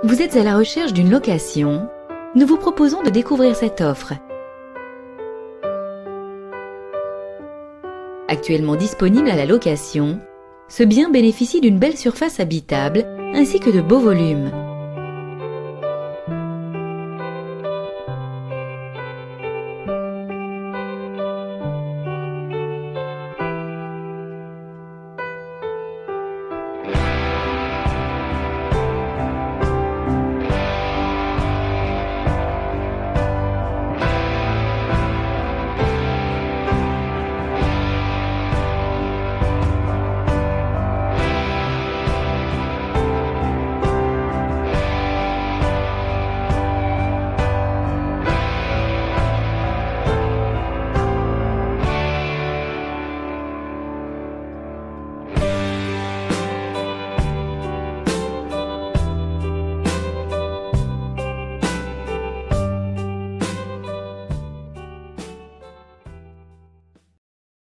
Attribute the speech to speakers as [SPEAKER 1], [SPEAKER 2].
[SPEAKER 1] Vous êtes à la recherche d'une location? Nous vous proposons de découvrir cette offre. Actuellement disponible à la location, ce bien bénéficie d'une belle surface habitable ainsi que de beaux volumes.